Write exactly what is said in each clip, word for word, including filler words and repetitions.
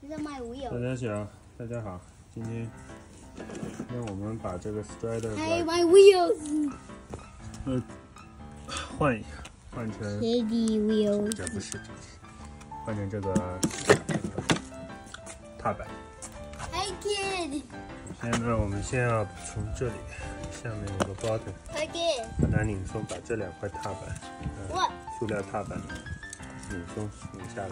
大家好，大家好，今天让我们把这个 Strider Hey, my wheels. 呃换一下，换成 Teddy wheels. 这不是，换成这个踏板。 Hey, kid. 现在呢，我们先要从这里下面有个 bottom， Hey, kid. 把它拧松，把这两块踏板，呃 What? 塑料踏板拧松拧下来。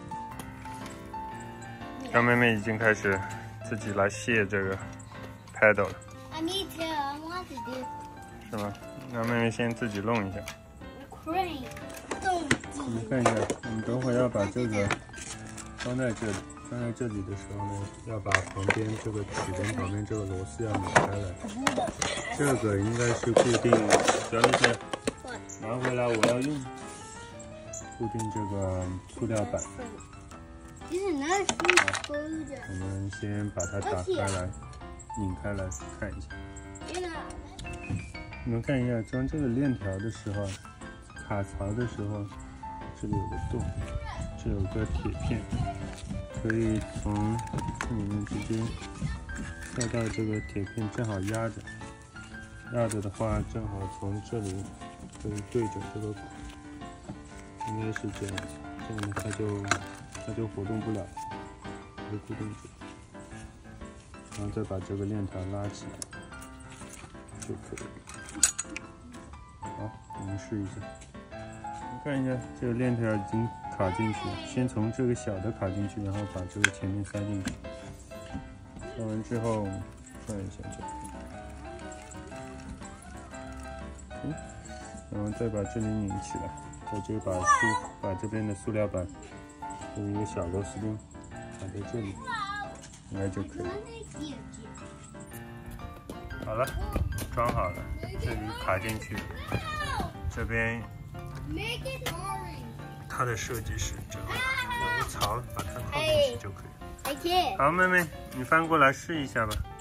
小妹妹已经开始自己来卸这个 pedal 了。 I need to. I want to do 是吗？让妹妹先自己弄一下。 crane. 我们看一下，我们等会儿要把这个放在这里，放在这里的时候呢，要把旁边这个齿轮旁边这个螺丝要拧开来。这个应该是固定，小妹妹拿回来，我要用固定这个塑料板。 This is another food. 我们先把它打开来，拧开来看一下。 You know. 你们看一下，装这个链条的时候，卡槽的时候，这里有个洞，这有个铁片，可以从这里面直接跳到这个铁片，正好压着。压着的话，正好从这里可以对准这个孔，应该是这样子，这样呢它就它就活动不了，就固定住。然后再把这个链条拉起来就可以了。 好，我们试一下。你看一下，这个链条已经卡进去了。先从这个小的卡进去，然后把这个前面塞进去。塞完之后，转一下就可以。嗯，然后再把这里拧起来，我就把塑把这边的塑料板用一个小螺丝钉卡在这里，应该就可以了。好了，装好了，这里卡进去。 这边它的设计是这样，有个槽，把它套进去就可以。好，妹妹，你翻过来试一下吧。